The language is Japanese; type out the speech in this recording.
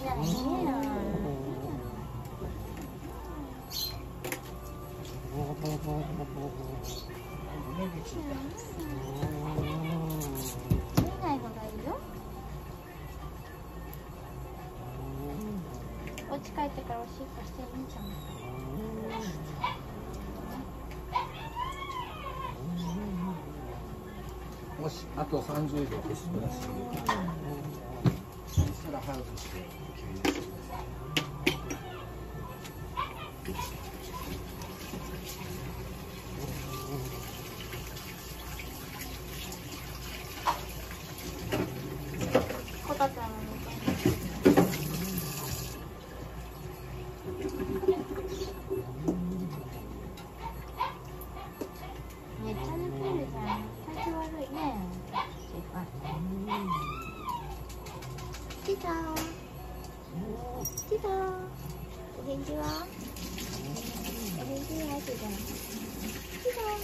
ないのがいいよ。お家帰ってからおしっこしてみちゃう。 もしあと30秒消してください。そしたら早くして吸入してください。 こたちゃんのめっちゃ寝てるじゃん。体調悪いね。チーター。チーター。お返事は？お返事は？チーター。チーター。